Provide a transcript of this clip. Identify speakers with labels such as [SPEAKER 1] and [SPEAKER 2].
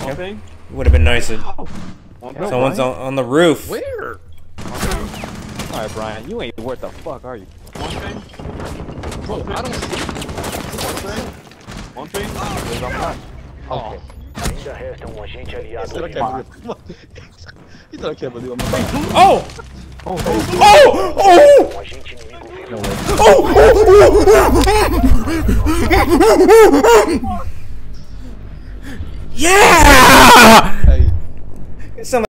[SPEAKER 1] One thing.
[SPEAKER 2] Would have been nicer. Someone's
[SPEAKER 1] Brian?
[SPEAKER 2] on the roof.
[SPEAKER 3] Where?
[SPEAKER 1] Alright, Brian, you ain't worth the fuck, are you? One thing.
[SPEAKER 3] Bro, I don't see.
[SPEAKER 1] One thing. There's a lot.
[SPEAKER 3] Oh.
[SPEAKER 4] Ainda resta um agente aliado
[SPEAKER 3] Será que é
[SPEAKER 4] vivo.
[SPEAKER 3] Será que é Brasil?
[SPEAKER 2] Oh! Oh! Oh!
[SPEAKER 4] Um agente inimigo vivo.
[SPEAKER 2] Yeah!
[SPEAKER 3] Aí.
[SPEAKER 2] Some